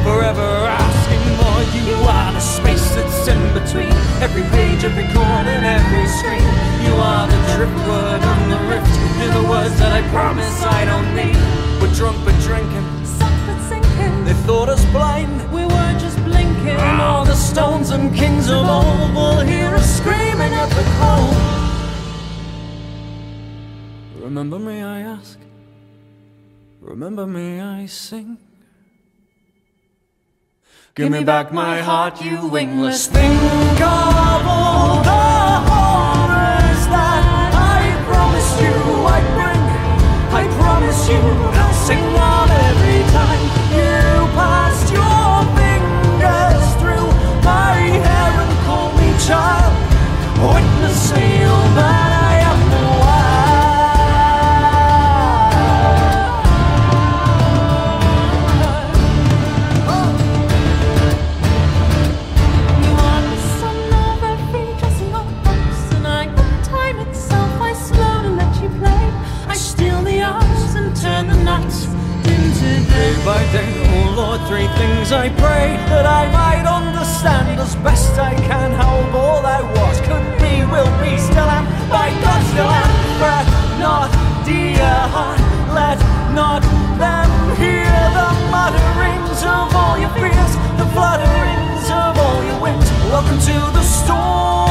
forever asking more. You are the space that's in between every page, every chord, and every screen. You are the driftwood on the rift. You're the words that I promise I don't need. We're drunk but drinking, Something sinking. they thought us blind. We were just blinking. And all the stones and kings of old will hear us screaming at the cold. Remember me, I ask. Remember me, I sing. Give me back my heart, you wingless. Think of all the horrors that I promised you I'd bring. I promise you I'll sing on every time you passed your fingers through my hair and call me child. Witness me, oh man, I am the You are the sun of every dressing up box, and I got time itself. I slowly let you play. I steal the hours and turn the nights into day by day. Oh Lord, three things I pray, that I might understand as best I can how all I was, could be, will be, still am, by God still am. Fret not, dear heart, let not them hear the mutterings of all your fears, the flutterings of all your winds. Welcome to the storm.